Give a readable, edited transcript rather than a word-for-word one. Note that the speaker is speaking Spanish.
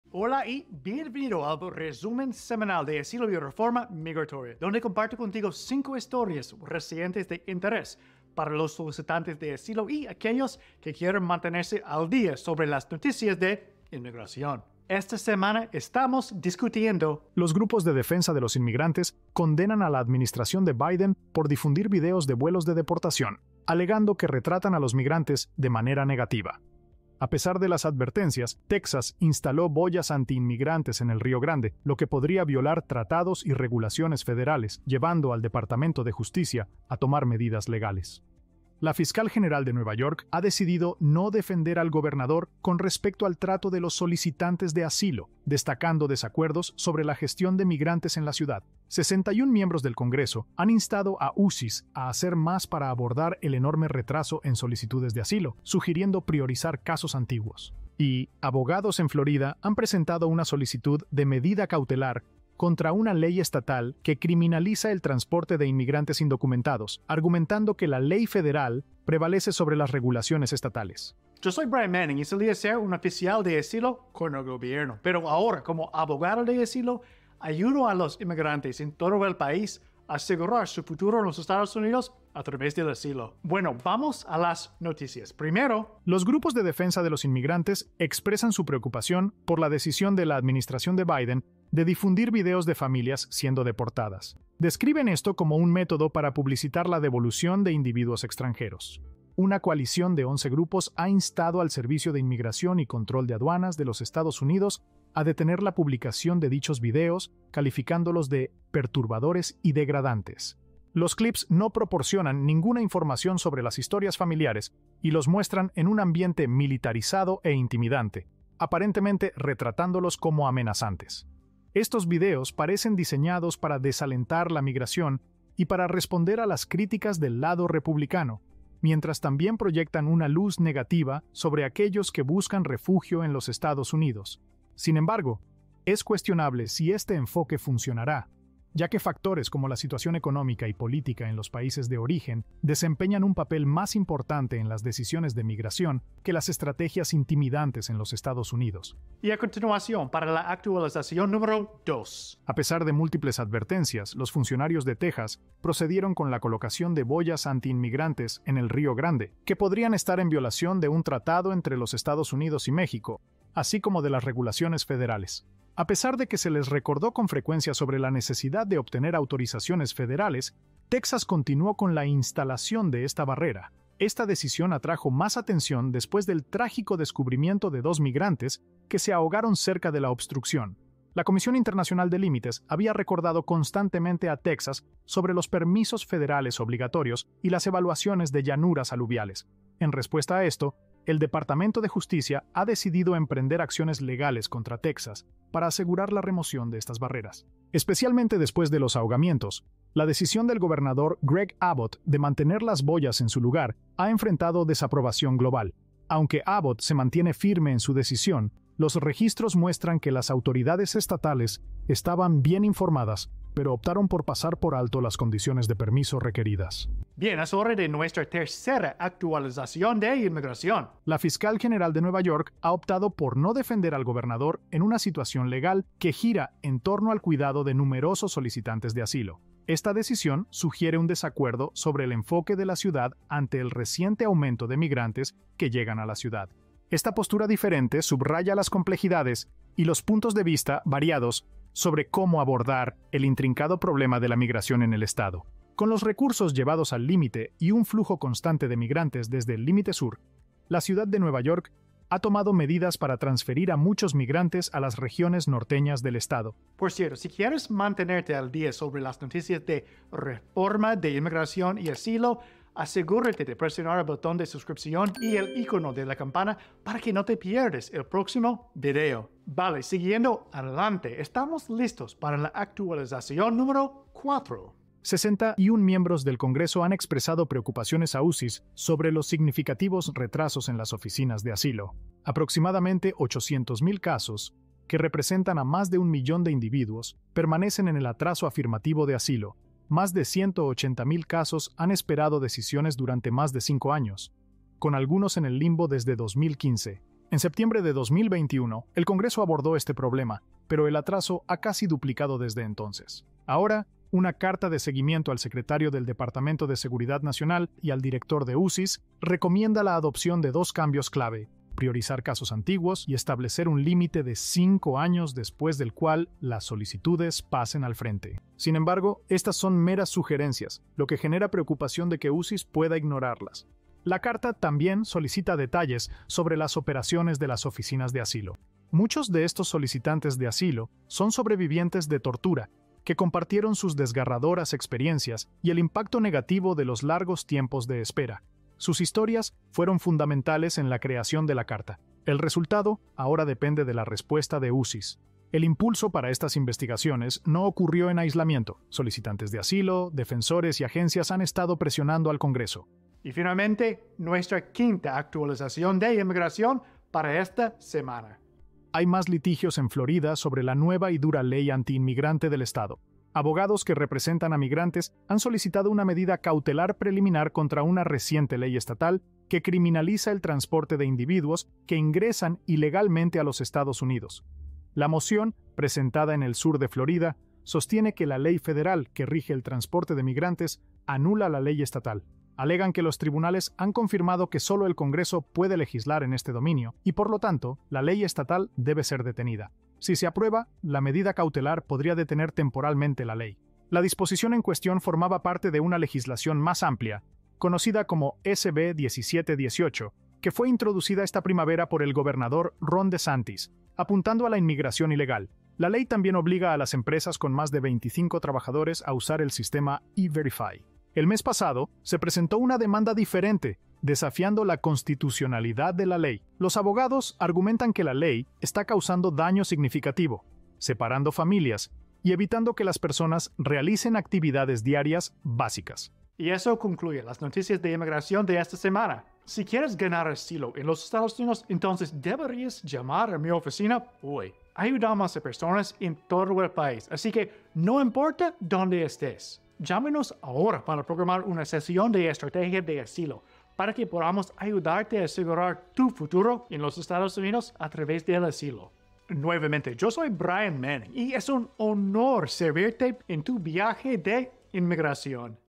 Hola y bienvenido al resumen semanal de Asilo y Reforma Migratoria, donde comparto contigo 5 historias recientes de interés para los solicitantes de asilo y aquellos que quieren mantenerse al día sobre las noticias de inmigración. Esta semana estamos discutiendo. Los grupos de defensa de los inmigrantes condenan a la administración de Biden por difundir videos de vuelos de deportación, alegando que retratan a los migrantes de manera negativa. A pesar de las advertencias, Texas instaló boyas antiinmigrantes en el Río Grande, lo que podría violar tratados y regulaciones federales, llevando al Departamento de Justicia a tomar medidas legales. La fiscal general de Nueva York ha decidido no defender al gobernador con respecto al trato de los solicitantes de asilo, destacando desacuerdos sobre la gestión de migrantes en la ciudad. 61 miembros del Congreso han instado a UCIS a hacer más para abordar el enorme retraso en solicitudes de asilo, sugiriendo priorizar casos antiguos. Y abogados en Florida han presentado una solicitud de medida cautelar contra una ley estatal que criminaliza el transporte de inmigrantes indocumentados, argumentando que la ley federal prevalece sobre las regulaciones estatales. Yo soy Brian Manning y solía ser un oficial de asilo con el gobierno, pero ahora como abogado de asilo ayudo a los inmigrantes en todo el país a asegurar su futuro en los Estados Unidos a través del asilo. Bueno, vamos a las noticias. Primero, los grupos de defensa de los inmigrantes expresan su preocupación por la decisión de la administración de Biden de difundir videos de familias siendo deportadas. Describen esto como un método para publicitar la devolución de individuos extranjeros. Una coalición de 11 grupos ha instado al Servicio de Inmigración y Control de Aduanas de los Estados Unidos a detener la publicación de dichos videos, calificándolos de perturbadores y degradantes. Los clips no proporcionan ninguna información sobre las historias familiares y los muestran en un ambiente militarizado e intimidante, aparentemente retratándolos como amenazantes. Estos videos parecen diseñados para desalentar la migración y para responder a las críticas del lado republicano, mientras también proyectan una luz negativa sobre aquellos que buscan refugio en los Estados Unidos. Sin embargo, es cuestionable si este enfoque funcionará, ya que factores como la situación económica y política en los países de origen desempeñan un papel más importante en las decisiones de migración que las estrategias intimidantes en los Estados Unidos. Y a continuación, para la actualización número 2. A pesar de múltiples advertencias, los funcionarios de Texas procedieron con la colocación de boyas antiinmigrantes en el Río Grande, que podrían estar en violación de un tratado entre los Estados Unidos y México, así como de las regulaciones federales. A pesar de que se les recordó con frecuencia sobre la necesidad de obtener autorizaciones federales, Texas continuó con la instalación de esta barrera. Esta decisión atrajo más atención después del trágico descubrimiento de 2 migrantes que se ahogaron cerca de la obstrucción. La Comisión Internacional de Límites había recordado constantemente a Texas sobre los permisos federales obligatorios y las evaluaciones de llanuras aluviales. En respuesta a esto, el Departamento de Justicia ha decidido emprender acciones legales contra Texas para asegurar la remoción de estas barreras. Especialmente después de los ahogamientos, la decisión del gobernador Greg Abbott de mantener las boyas en su lugar ha enfrentado desaprobación global. Aunque Abbott se mantiene firme en su decisión, los registros muestran que las autoridades estatales estaban bien informadas, pero optaron por pasar por alto las condiciones de permiso requeridas. Bien, es hora de nuestra tercera actualización de inmigración. La fiscal general de Nueva York ha optado por no defender al gobernador en una situación legal que gira en torno al cuidado de numerosos solicitantes de asilo. Esta decisión sugiere un desacuerdo sobre el enfoque de la ciudad ante el reciente aumento de migrantes que llegan a la ciudad. Esta postura diferente subraya las complejidades y los puntos de vista variados sobre cómo abordar el intrincado problema de la migración en el estado. Con los recursos llevados al límite y un flujo constante de migrantes desde el límite sur, la ciudad de Nueva York ha tomado medidas para transferir a muchos migrantes a las regiones norteñas del estado. Por cierto, si quieres mantenerte al día sobre las noticias de reforma de inmigración y asilo, asegúrate de presionar el botón de suscripción y el icono de la campana para que no te pierdas el próximo video. Vale, siguiendo adelante, estamos listos para la actualización número 4. 61 miembros del Congreso han expresado preocupaciones a UCIS sobre los significativos retrasos en las oficinas de asilo. Aproximadamente 800,000 casos, que representan a más de 1 millón de individuos, permanecen en el atraso afirmativo de asilo. Más de 180,000 casos han esperado decisiones durante más de 5 años, con algunos en el limbo desde 2015. En septiembre de 2021, el Congreso abordó este problema, pero el atraso ha casi duplicado desde entonces. Ahora, una carta de seguimiento al secretario del Departamento de Seguridad Nacional y al director de UCIS recomienda la adopción de 2 cambios clave: priorizar casos antiguos y establecer un límite de 5 años después del cual las solicitudes pasen al frente. Sin embargo, estas son meras sugerencias, lo que genera preocupación de que UCIS pueda ignorarlas. La carta también solicita detalles sobre las operaciones de las oficinas de asilo. Muchos de estos solicitantes de asilo son sobrevivientes de tortura, que compartieron sus desgarradoras experiencias y el impacto negativo de los largos tiempos de espera. Sus historias fueron fundamentales en la creación de la carta. El resultado ahora depende de la respuesta de UCIS. El impulso para estas investigaciones no ocurrió en aislamiento. Solicitantes de asilo, defensores y agencias han estado presionando al Congreso. Y finalmente, nuestra 5ª actualización de inmigración para esta semana. Hay más litigios en Florida sobre la nueva y dura ley antiinmigrante del estado. Abogados que representan a migrantes han solicitado una medida cautelar preliminar contra una reciente ley estatal que criminaliza el transporte de individuos que ingresan ilegalmente a los Estados Unidos. La moción, presentada en el sur de Florida, sostiene que la ley federal que rige el transporte de migrantes anula la ley estatal. Alegan que los tribunales han confirmado que solo el Congreso puede legislar en este dominio y, por lo tanto, la ley estatal debe ser detenida. Si se aprueba, la medida cautelar podría detener temporalmente la ley. La disposición en cuestión formaba parte de una legislación más amplia, conocida como SB 1718, que fue introducida esta primavera por el gobernador Ron DeSantis, apuntando a la inmigración ilegal. La ley también obliga a las empresas con más de 25 trabajadores a usar el sistema E-Verify. El mes pasado, se presentó una demanda diferente, desafiando la constitucionalidad de la ley. Los abogados argumentan que la ley está causando daño significativo, separando familias y evitando que las personas realicen actividades diarias básicas. Y eso concluye las noticias de inmigración de esta semana. Si quieres ganar asilo en los Estados Unidos, entonces deberías llamar a mi oficina hoy. Ayudamos a personas en todo el país, así que no importa dónde estés. Llámenos ahora para programar una sesión de estrategia de asilo para que podamos ayudarte a asegurar tu futuro en los Estados Unidos a través del asilo. Nuevamente, yo soy Brian Manning y es un honor servirte en tu viaje de inmigración.